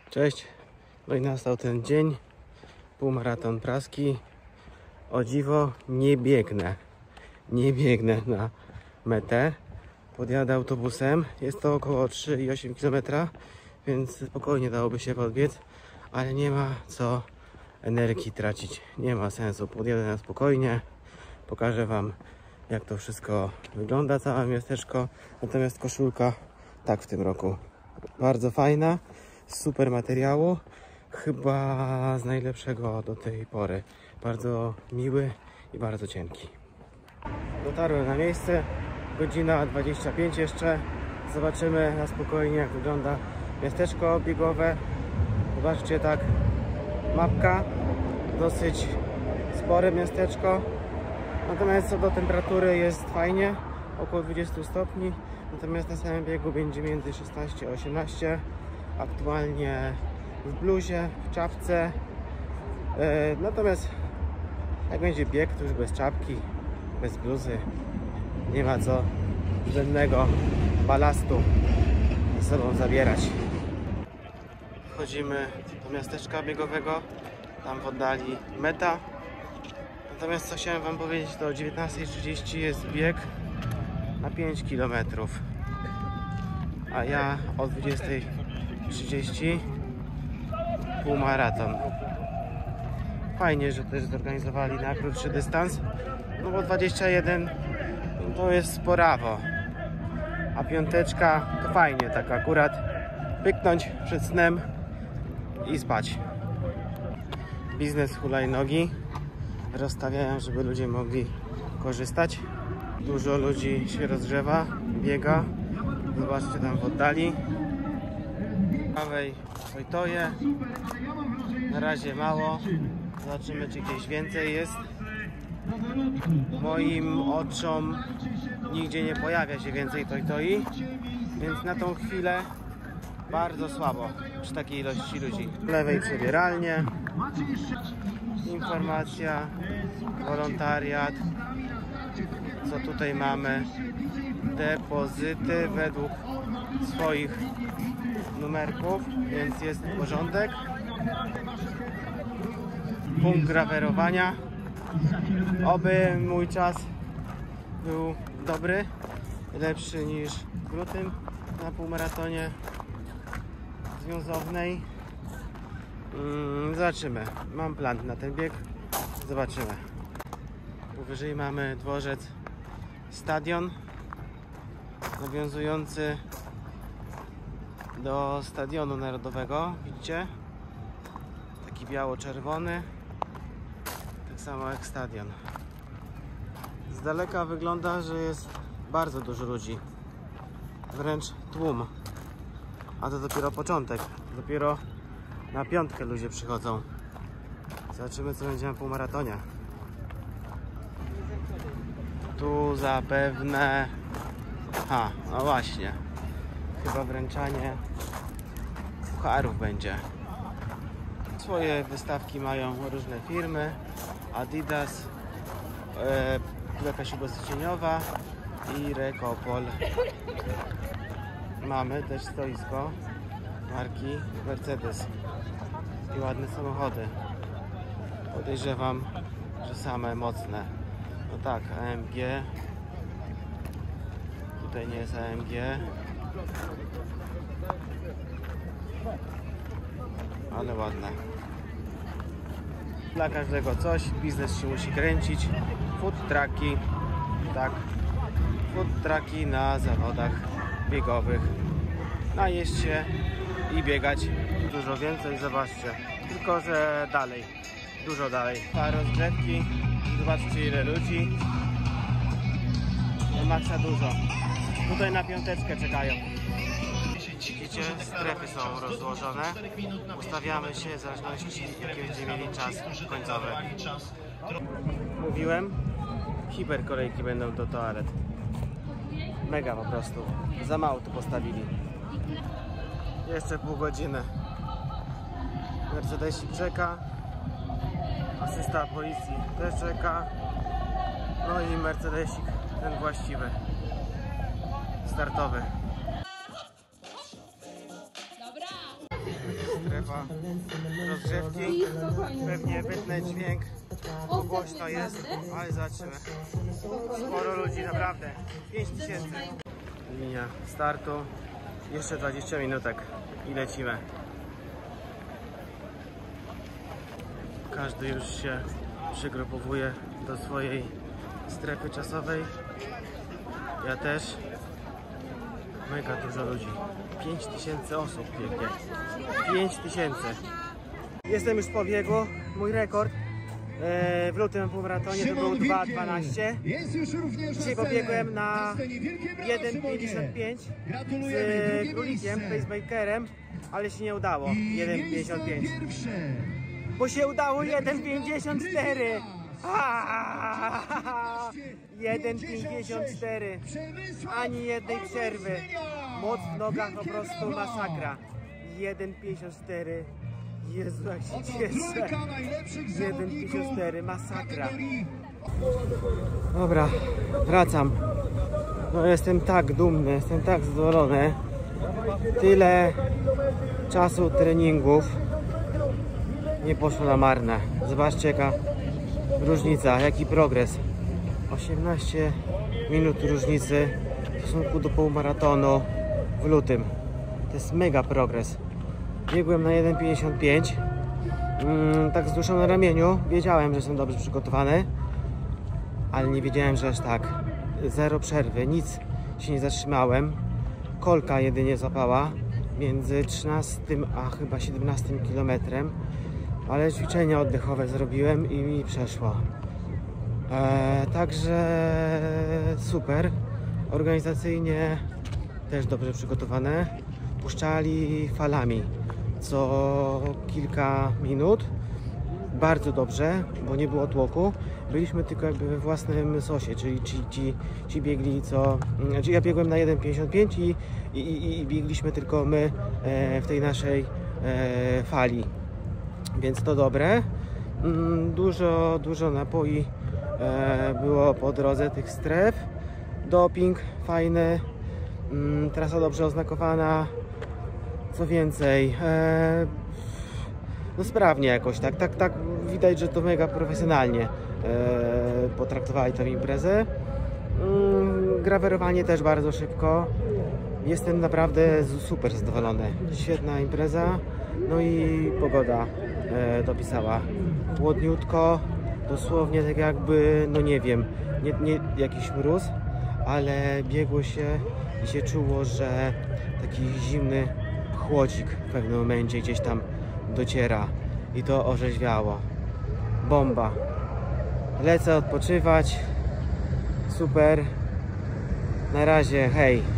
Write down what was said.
Cześć, no i nastał ten dzień, półmaraton praski. O dziwo nie biegnę na metę, podjadę autobusem, jest to około 3,8 km, więc spokojnie dałoby się podbiec, ale nie ma co energii tracić, nie ma sensu, podjadę na spokojnie, pokażę wam jak to wszystko wygląda, całe miasteczko, natomiast koszulka tak w tym roku, bardzo fajna, super materiału, chyba z najlepszego do tej pory, bardzo miły i bardzo cienki. Dotarłem na miejsce, godzina 25 jeszcze, zobaczymy na spokojnie jak wygląda miasteczko biegowe. Zobaczcie, tak, mapka, dosyć spore miasteczko, natomiast co do temperatury jest fajnie, około 20 stopni, natomiast na samym biegu będzie między 16 a 18, aktualnie w bluzie, w czapce, natomiast jak będzie bieg, to już bez czapki, bez bluzy, nie ma co żadnego balastu ze sobą zabierać. Wchodzimy do miasteczka biegowego, tam w oddali meta. Natomiast co chciałem wam powiedzieć, to o 19:30 jest bieg na 5 km, a ja o 20:30 półmaraton. Fajnie, że też zorganizowali na krótszy dystans, no bo 21 to jest sporawo, a piąteczka to fajnie, tak akurat pyknąć przed snem i spać. Biznes hulajnogi rozstawiają, żeby ludzie mogli korzystać. Dużo ludzi się rozgrzewa, biega. Zobaczcie tam w oddali. W prawej Wojtoje. Na razie mało. Zobaczymy, czy gdzieś więcej jest. Moim oczom nigdzie nie pojawia się więcej Toj, więc na tą chwilę bardzo słabo przy takiej ilości ludzi. W lewej przebieralnie, informacja, wolontariat. Co tutaj mamy? Depozyty według swoich numerków, więc jest porządek. Punkt grawerowania. Oby mój czas był dobry, lepszy niż w lutym na półmaratonie związownej. Zobaczymy, mam plan na ten bieg, zobaczymy. Powyżej mamy dworzec, stadion nawiązujący do Stadionu Narodowego, widzicie? Taki biało-czerwony, tak samo jak stadion. Z daleka wygląda, że jest bardzo dużo ludzi, wręcz tłum, a to dopiero początek, dopiero na piątkę ludzie przychodzą. Zobaczymy, co będzie na półmaratonie. Tu zapewne... no właśnie. Chyba wręczanie pucharów będzie. Swoje wystawki mają różne firmy. Adidas, jakaś ubezpieczeniowa i Recopol. Mamy też stoisko marki Mercedes i ładne samochody. Podejrzewam, że same mocne. No tak, AMG. Tutaj nie jest AMG. Ale ładne. Dla każdego coś, biznes się musi kręcić. Food trucki, tak. Food trucki na zawodach biegowych. Najeść się i biegać dużo więcej, zobaczcie. Tylko że dalej, dużo dalej. Rozgrzewki, zobaczcie ile ludzi. Maksa dużo. Tutaj na piąteczkę czekają. Widzicie, strefy są rozłożone. Ustawiamy się w zależności jaki będziemy mieli czas końcowy. Mówiłem, hiperkolejki będą do toalet. Mega po prostu. Za mało tu postawili. Jeszcze pół godziny. Mercedesik czeka. Asysta policji też czeka. No i Mercedesik ten właściwy. Startowy. strefa rozgrzewki. Pewnie wytnę dźwięk, bo głośno jest, ale zobaczymy. Sporo ludzi, naprawdę. 5000. Linia startu. Jeszcze 20 minutek i lecimy. Każdy już się przygrupowuje do swojej strefy czasowej. Ja też. Mega dużo ludzi. 5000 osób biegnie. 5000. Jestem już po biegu. Mój rekord w lutym półmaratonie to był 2:12. Dzisiaj pobiegłem na 1:55 z królikiem, pacemakerem, ale się nie udało. 1:55. Bo się udało 1:54. 1:54. Ani jednej przerwy. Moc w nogach po prostu masakra. 1:54. Jezu, jak się cieszę. 1:54. Masakra. Dobra, wracam. No jestem tak dumny, jestem tak zadowolony. Tyle czasu treningów nie poszło na marne. Zobaczcie jaka różnica, jaki progres. 18 minut różnicy w stosunku do półmaratonu w lutym. To jest mega progres. Biegłem na 1:55. Tak z duszą na ramieniu. Wiedziałem, że jestem dobrze przygotowany, ale nie wiedziałem, że aż tak. Zero przerwy, nic się nie zatrzymałem. Kolka jedynie złapała między 13 a chyba 17 kilometrem. Ale ćwiczenia oddechowe zrobiłem i mi przeszło. Także super. Organizacyjnie też dobrze przygotowane. Puszczali falami co kilka minut. Bardzo dobrze, bo nie było tłoku. Byliśmy tylko jakby we własnym sosie, czyli ci biegli co... Znaczy ja biegłem na 1:55 i biegliśmy tylko my w tej naszej fali. Więc to dobre. Dużo napoi było po drodze tych stref. Doping fajny. Trasa dobrze oznakowana. Co więcej, no sprawnie jakoś, tak widać, że to mega profesjonalnie potraktowali tę imprezę. Grawerowanie też bardzo szybko. Jestem naprawdę super zadowolony. Świetna impreza. No i pogoda dopisała. Chłodniutko, dosłownie tak jakby, no nie wiem, nie jakiś mróz, ale biegło się i się czuło, że taki zimny chłodzik w pewnym momencie gdzieś tam dociera i to orzeźwiało. Bomba. Lecę odpoczywać. Super. Na razie, hej.